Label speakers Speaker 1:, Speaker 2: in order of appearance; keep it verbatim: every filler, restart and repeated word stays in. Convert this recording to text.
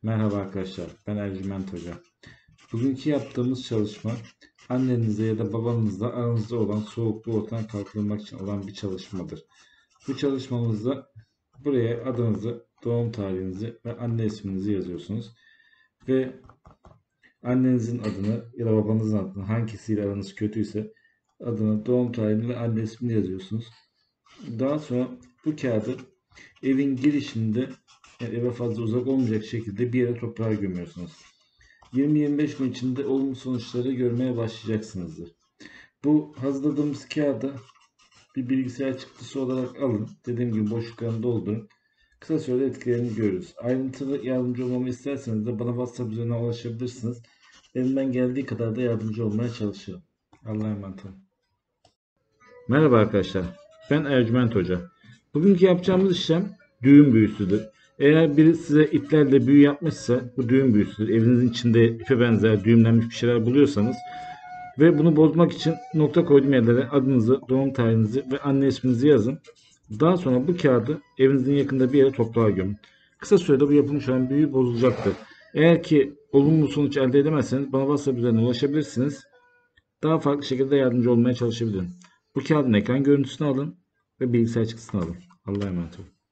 Speaker 1: Merhaba arkadaşlar, ben Ercüment Hoca. Bugünkü yaptığımız çalışma, annenizle ya da babanızla aranızda olan soğukluğu ortadan kaldırmak için olan bir çalışmadır. Bu çalışmamızda buraya adınızı, doğum tarihinizi ve anne isminizi yazıyorsunuz. Ve annenizin adını ya da babanızın adını, hangisiyle aranız kötüyse adını, doğum tarihini ve anne ismini yazıyorsunuz. Daha sonra bu kağıdı evin girişinde, yani eve fazla uzak olmayacak şekilde bir yere toprağa gömüyorsunuz. yirmi yirmi beş gün içinde olumlu sonuçları görmeye başlayacaksınızdır. Bu hazırladığımız kağıdı bir bilgisayar çıktısı olarak alın. Dediğim gibi boşluklarını doldurun. Kısa sürede etkilerini görürüz. Ayrıntılı yardımcı olmamı isterseniz de bana WhatsApp üzerinden ulaşabilirsiniz. Elimden geldiği kadar da yardımcı olmaya çalışırım. Allah'a emanet olun. Merhaba arkadaşlar. Ben Ercüment Hoca. Bugünkü yapacağımız işlem düğüm büyüsüdür. Eğer biri size iplerle büyü yapmışsa bu düğüm büyüsüdür. Evinizin içinde ipe benzer düğümlenmiş bir şeyler buluyorsanız ve bunu bozmak için nokta koyduğum yerlere adınızı, doğum tarihinizi ve anne isminizi yazın. Daha sonra bu kağıdı evinizin yakında bir yere toprağa gömün. Kısa sürede bu yapılmış olan büyü bozulacaktır. Eğer ki olumlu sonuç elde edemezseniz bana WhatsApp üzerinden ulaşabilirsiniz. Daha farklı şekilde yardımcı olmaya çalışabilirim. Bu kağıdın ekran görüntüsünü alın ve bilgisayar çıktısını alın. Allah'a emanet olun.